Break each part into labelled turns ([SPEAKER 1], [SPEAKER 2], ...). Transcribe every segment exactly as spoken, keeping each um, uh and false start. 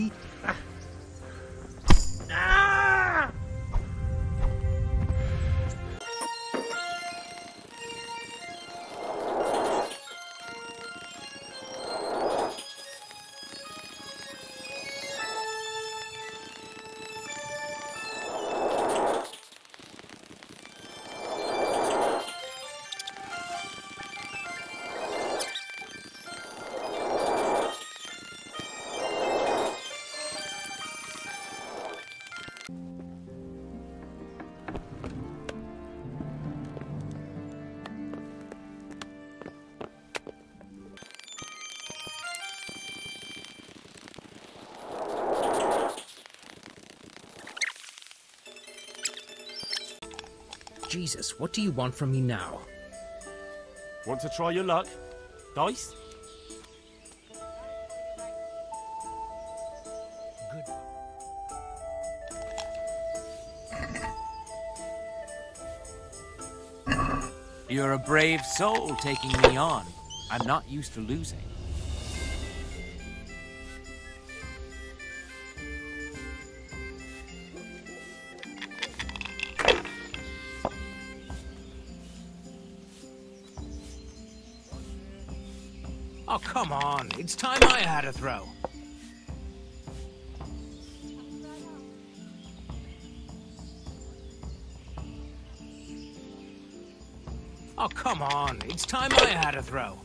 [SPEAKER 1] see? Ah. Ah! Jesus, what do you want from me now?
[SPEAKER 2] Want to try your luck? Dice?
[SPEAKER 1] Good.
[SPEAKER 3] You're a brave soul taking me on. I'm not used to losing.
[SPEAKER 4] Oh, come on. It's time I had a throw. Oh, come on. It's time I had a throw.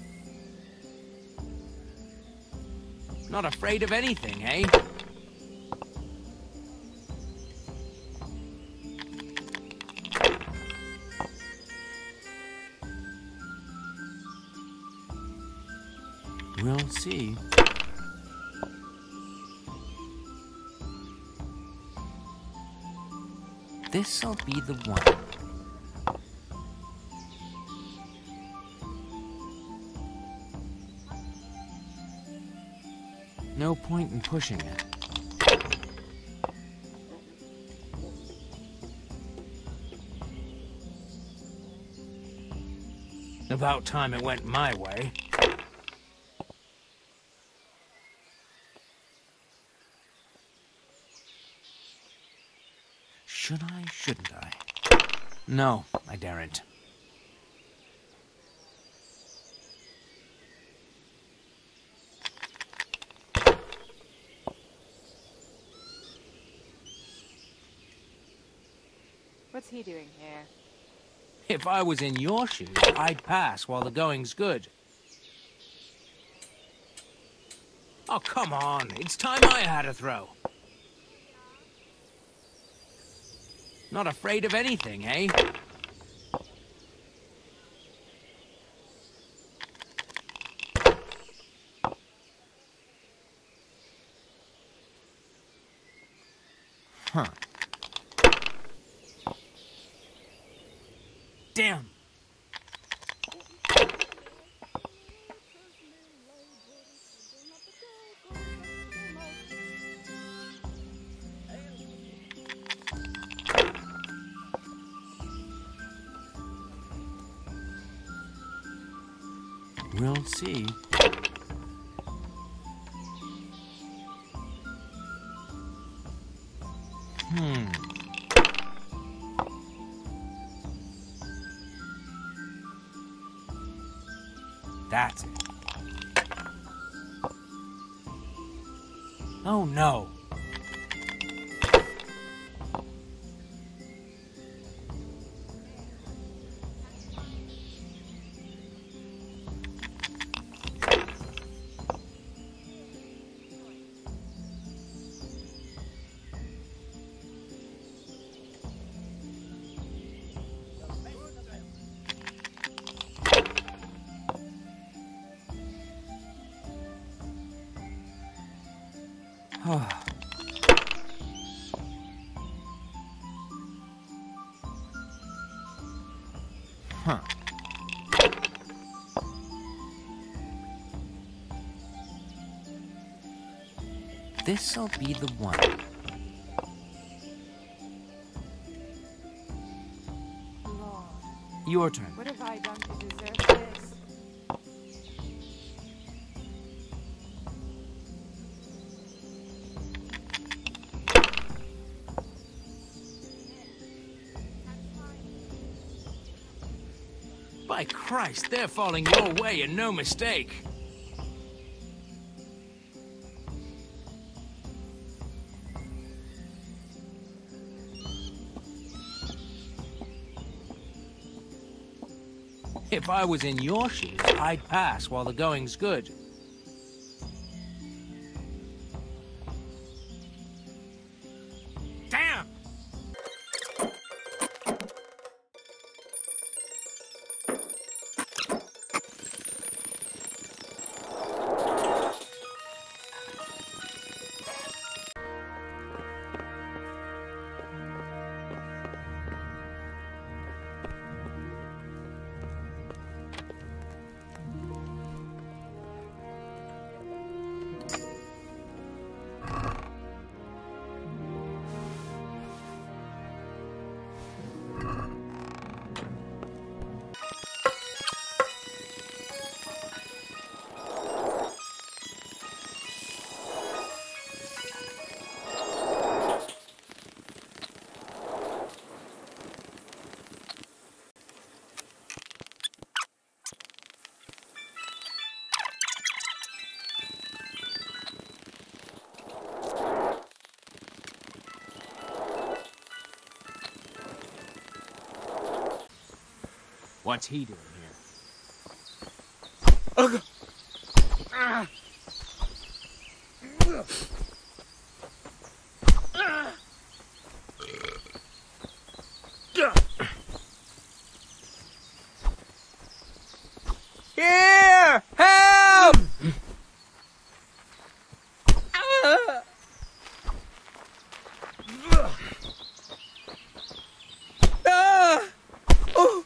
[SPEAKER 4] Not afraid of anything, eh?
[SPEAKER 3] We'll see. This'll be the one. No point in pushing it.
[SPEAKER 4] About time it went my way.
[SPEAKER 3] Should I, shouldn't I? No, I daren't.
[SPEAKER 5] What's he doing here?
[SPEAKER 4] If I was in your shoes, I'd pass while the going's good. Oh, come on. It's time I had a throw. Not afraid of anything, eh?
[SPEAKER 3] Huh.
[SPEAKER 4] Damn.
[SPEAKER 3] We'll see. Hmm. That's it. Oh no. Huh. This'll be the one.
[SPEAKER 5] Lord,
[SPEAKER 3] Your turn.
[SPEAKER 5] what have I done to deserve this?
[SPEAKER 4] By Christ, they're falling your way and no mistake. If I was in your shoes, I'd pass while the going's good.
[SPEAKER 2] Damn!
[SPEAKER 4] What's he doing here?
[SPEAKER 1] Ugh. Ah. Ugh. Ah.
[SPEAKER 6] Here! Help! Ah! Oh!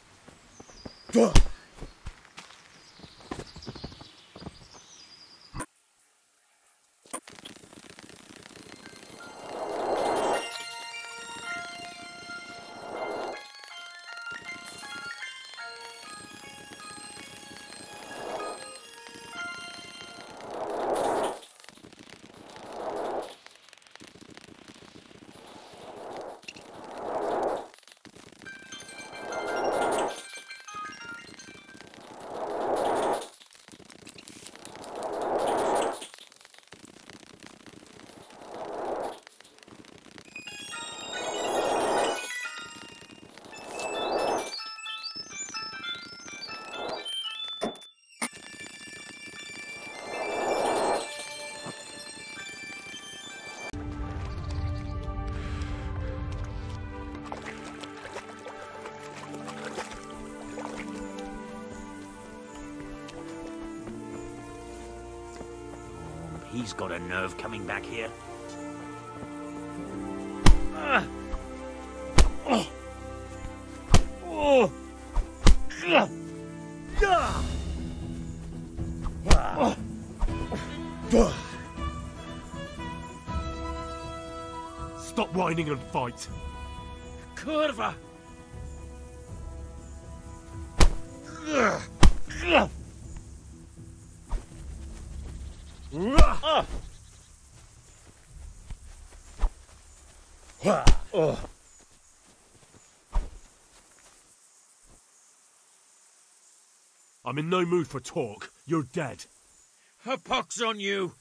[SPEAKER 2] He's got a nerve coming back here. Stop whining and fight.
[SPEAKER 1] Curva!
[SPEAKER 2] I'm in no mood for talk. You're dead.
[SPEAKER 1] A pox on you!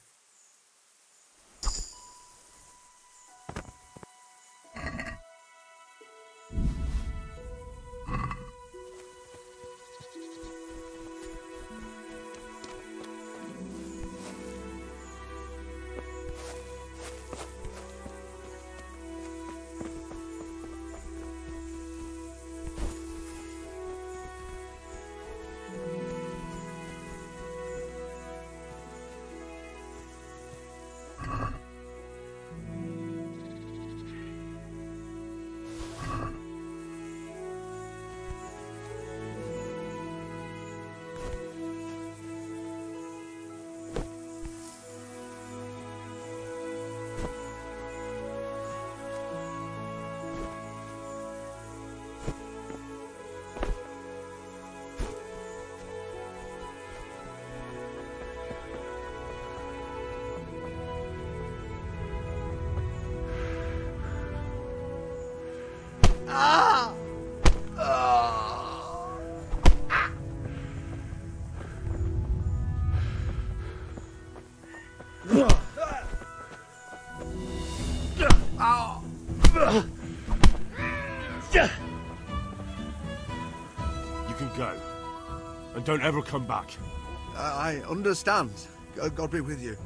[SPEAKER 2] You can go. And don't ever come back.
[SPEAKER 7] I understand. Uh, God be with you.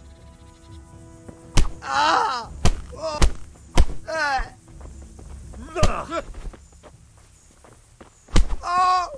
[SPEAKER 7] Ah! Oh! Ah! Oh!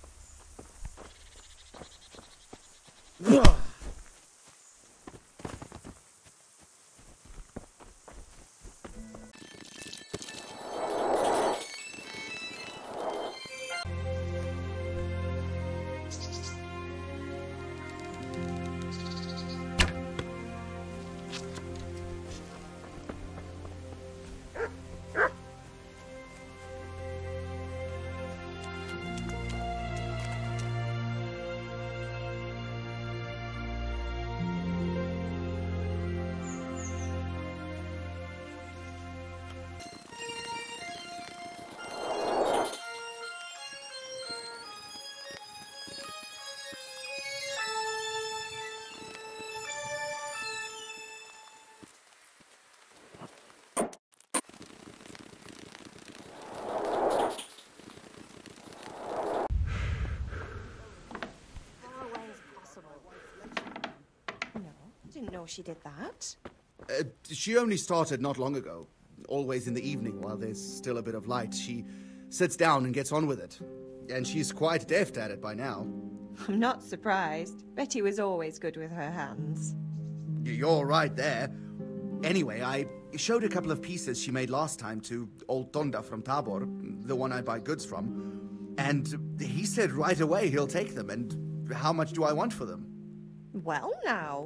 [SPEAKER 8] Didn't know she did that.
[SPEAKER 7] Uh, she only started not long ago. Always in the evening while there's still a bit of light. She sits down and gets on with it. And she's quite deft at it by now.
[SPEAKER 8] I'm not surprised. Betty was always good with her hands.
[SPEAKER 7] You're right there. Anyway, I showed a couple of pieces she made last time to old Tonda from Tabor, the one I buy goods from. And he said right away he'll take them. And how much do I want for them?
[SPEAKER 8] Well, now.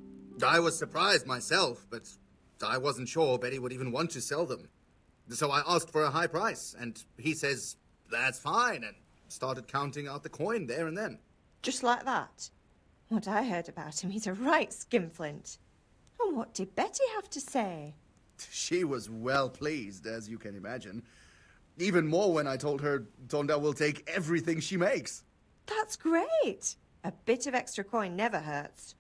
[SPEAKER 7] I was surprised myself, but I wasn't sure Betty would even want to sell them. So I asked for a high price, and he says, that's fine, and started counting out the coin there and then.
[SPEAKER 8] Just like that? What I heard about him, he's a right skinflint. And what did Betty have to say?
[SPEAKER 7] She was well pleased, as you can imagine. Even more when I told her Tonda will take everything she makes.
[SPEAKER 8] That's great. A bit of extra coin never hurts.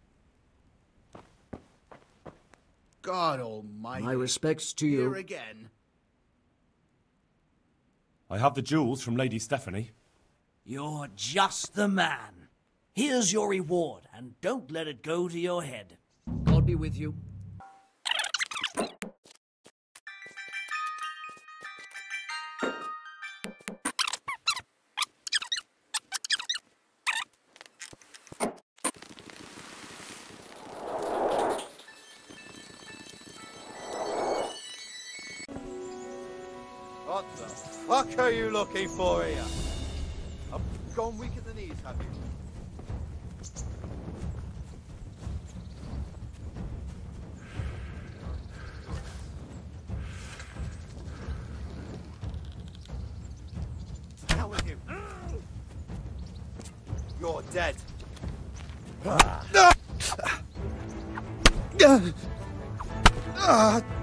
[SPEAKER 7] God almighty.
[SPEAKER 9] My respects to
[SPEAKER 7] Here
[SPEAKER 9] you.
[SPEAKER 7] again.
[SPEAKER 2] I have the jewels from Lady Stephanie.
[SPEAKER 10] You're just the man. Here's your reward, and don't let it go to your head.
[SPEAKER 9] God be with you.
[SPEAKER 11] What the fuck are you looking for here? I've gone weak at the knees, have you? Hell with you. You're dead. Ah. Ah.